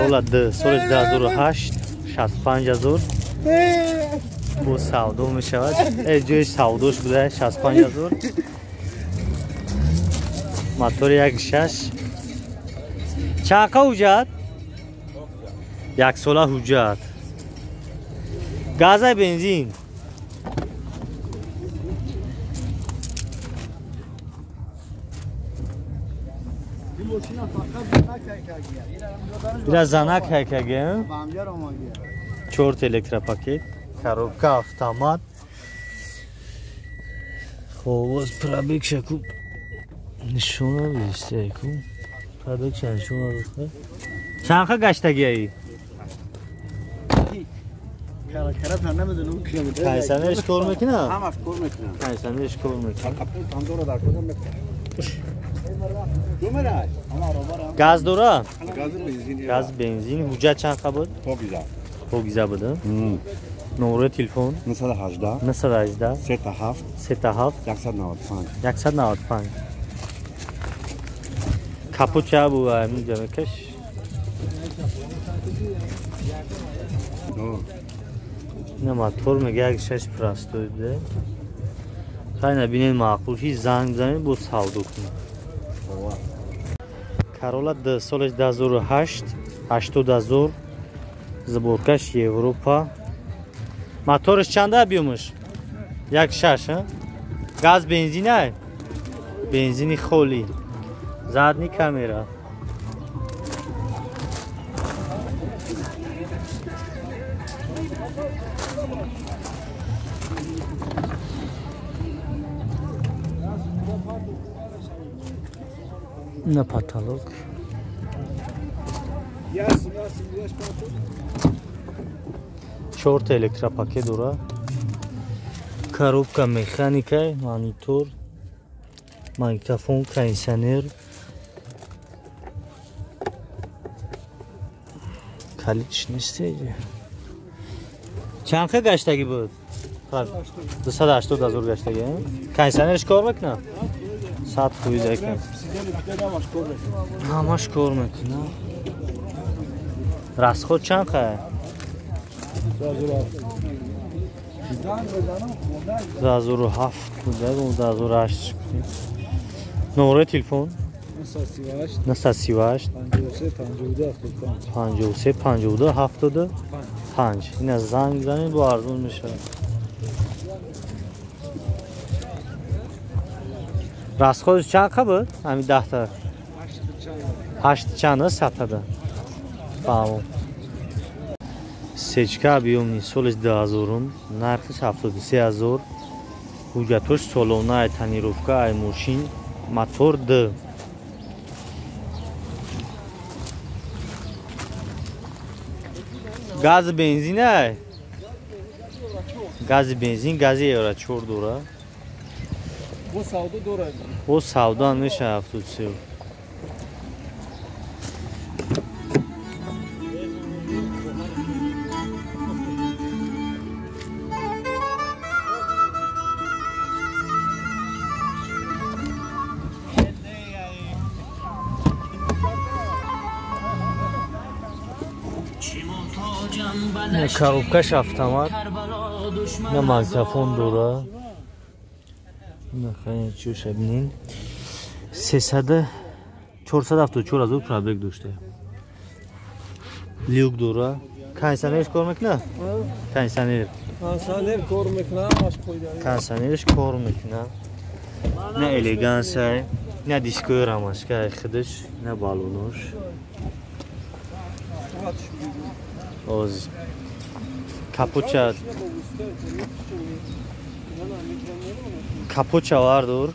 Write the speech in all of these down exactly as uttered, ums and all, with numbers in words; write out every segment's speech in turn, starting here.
Corolla D سالش دو هزار و هشت شصت و پنج هزار بو سودو می شود. جای سودوش بوده شصت و پنج هزار. موتور یک شش. چند حجت؟ یک ساله حجت. گاز بنزین. Biraz zanak hekege. Çort elektra paket. Коробка автомат. Xo'sh, probeg shaku. Nishona berish-ku. Probeg nishona berish. Qancha gashdagi ay? Karakter ben nemiyorum kilometre. Kayseri'ne iş görmek ne? Ama görmek ne? Kayseri'ne iş görmek. Tandoğru da koydum. Numara. Ama araba. Gaz dora. Gaz benzin. Gaz benzin. Hücret çanka bud. Çok güzel. Çok güzel budu. Numara telefon. Mesela hajda. Nasıl hajda? Seta haf. Seta haf. yaksa navad pan. yaksa navad pan. Kapı çağı bu var mı demekmiş? Ne motor میگه شش پراستویده. خیلی ببینید معقول هیچ زنگ بزنید با سودو کنید. Corolla D سالش دو هزار و هشت هشتاد هزار زبورکش اروپا. موتورش چنده بیومش؟ یک شش ها؟ گاز بنزینه؟ بنزینی خولی. زدنی کامera. Na patolog. Short elektra paket dura. Коробка механика, монитор, магнитофон, кондиционер. Kalite nesteydi. Çanka gaçtagi بود. دویست و هشتاد هزار gaçtagi. Konditsionerش کار میکنه؟ صد خوبی دکن. همش کار میکنه. راست خود چند خواهی؟ دو هزار و هفت بوده و دو هزار و هشت. نمره تلفن؟ نه سی و هشت پنجاه و سه پنجاه و دو هفتاد و پنج. این از زنگ زنید با ارزون میشه. راست خودش چند بود؟ همین ده تا هشت چند است ست تا فهمم. سچکا بیومی سالش دو هزارم نرخش هفتاد و سه هزار. حجتش سالانه تنیروفکا ای ماشین موتور د. گاز بنزینه؟ گاز بنزین گازی یارا چور دوره. Bu savda doğru. O savda میشه هفتاد و سه. Ne коробкаш автомат. Ne magnetofon dora. نه خیلی چوش ببینین سیصد چهارصد و هفتاد و چهار هزار پرابگ داشته. لیوک دورا. کانسانرش کار میکنه؟ کانسانر. Kansaner kor میکنه آش کویده. کانسانرش کار میکنه. نه الیگانس های نه دیسکوی راماسکای خودش نه بالونش. اوز کاپوچا Kapoça var dur.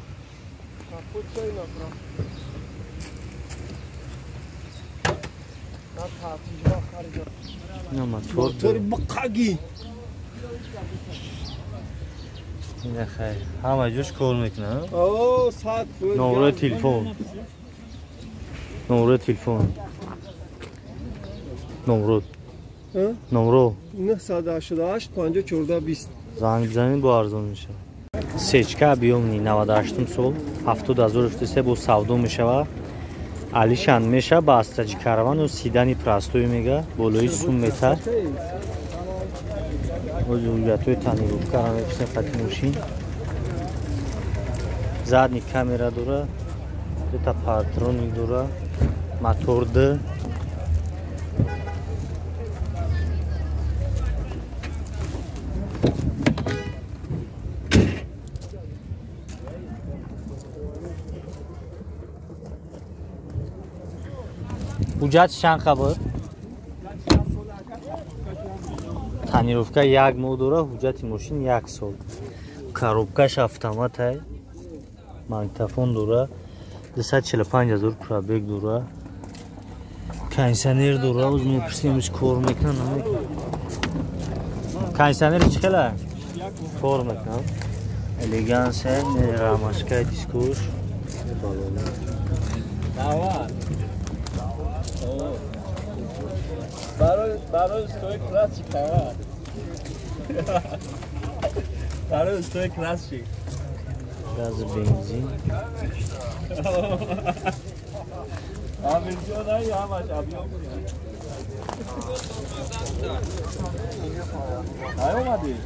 Ne motor? Motor bakagi. Ne hayır. Hamma joş kol mikne. Oo saat. Numara telefon. Numara telefon. Numara. Ha? Numara. نه صد و هشتاد و هشت پنجاه و چهارده بیست. زنگ بزنید با ارزون میشه. سچکا بیومنی نود و هشت سال هفتاد هزار و سه با سودو میشه. алишанд меша ба астраҷи каравану сидани простой мега болои сум метар озургатои танировкара меписем хати мошин задни камера дора дута патроник дора мотор д ҳуҷҷати чанд хабар танировка як моҳ дора ҳуҷҷати мошин як сол коробкаш автомат ай магнитофон дора дусад чилу панҷ ҳазор пробег дора кондитсионер дора оз мепурсем ич кор мекунад намекунад кондитсионери чӣ хела кор мекунад элегансе рамашкаи дискош برای استوی کلاس چی کار؟ برای استوی کلاس چی؟ گاز بنزین آبیزیو نه یا همش آبیو کنیم های اومدی؟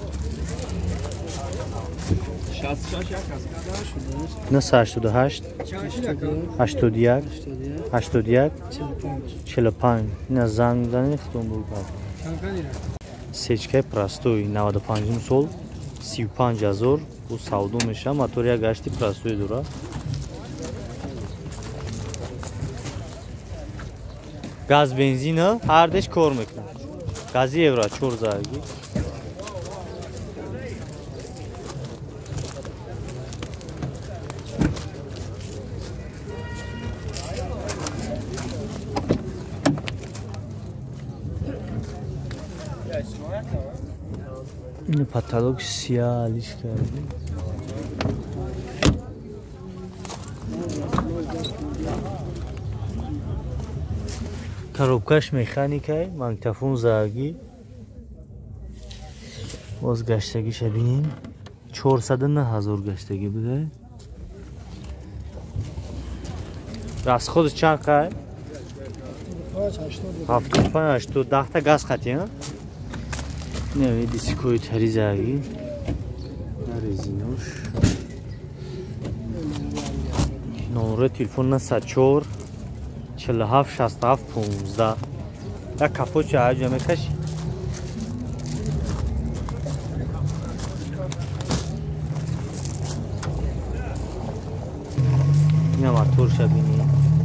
شصت شش یک از نه هشتاد و هشت هشتاد و یک هشتاد و یک چهل و پنج نه زنگ زنی خودم بود سیچکای پراستوی نود و پنج سال سی و پنج هزار و سودو میشه موتور یک گشتی پراستوی دوره گاز بنزین هر دش کار میکنه گازی اورا چور زاگی این پاتالوگ سیاه علیش کردیم коробкаш механикай магнитофон заагӣ боз гаштагиша бинем чорсаду на ҳазор гаштагӣ будае расходиш чанд қай ҳафтод панҷ ҳаштод даҳта газ қатӣ не дискои тари заагӣ резинош номери телефон на сад чор чилу ҳафт шасту ҳафт понздаҳ як капоча ҳаҷа мекаши ина моторша бини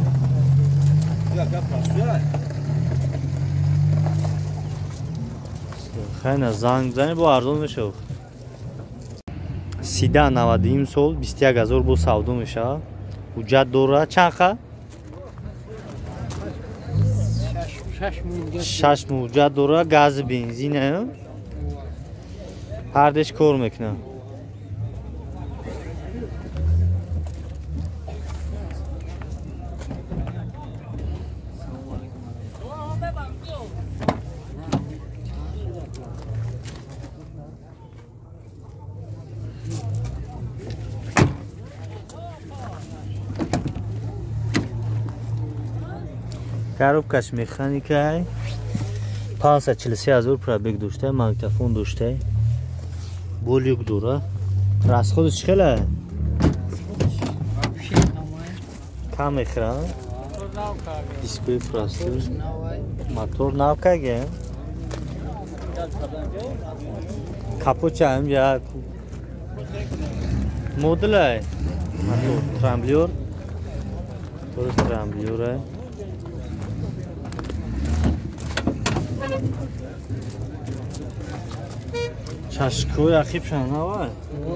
хайна занг зани бо арзон мешав сида наваду ним сол бисту як ҳазор бо савдо мешавад ҳуҷҷат дора чанд ха шаш муҷҷат дора гази бензин ҳар деш кор мекунад коробкаш механикай пансад чилу се ҳазор пробег дошта магнитофон дошта болюк дора расходиш чӣ хела кам мехӯрад дискои простой мотор нав каге капоча ҳамҷа модулай мотор трамблёр дурст трамблёрай чашкои ахибшан навай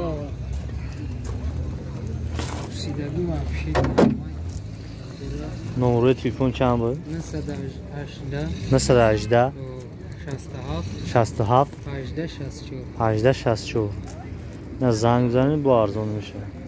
номерои телефон чанд буд насад ҳаждаҳ шасту ҳафт ҳаждаҳ шасту чор на занг занед бо арзон мешавад